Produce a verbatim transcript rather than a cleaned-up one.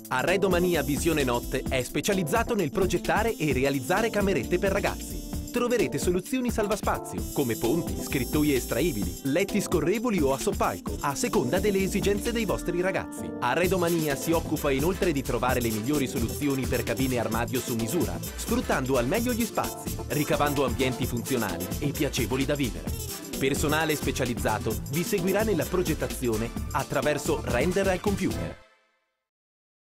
Arredomania Visione Notte è specializzato nel progettare e realizzare camerette per ragazzi. Troverete soluzioni salvaspazio, come ponti, scrittoie estraibili, letti scorrevoli o a soppalco, a seconda delle esigenze dei vostri ragazzi. Arredomania si occupa inoltre di trovare le migliori soluzioni per cabine armadio su misura, sfruttando al meglio gli spazi, ricavando ambienti funzionali e piacevoli da vivere. Personale specializzato vi seguirà nella progettazione attraverso render al computer.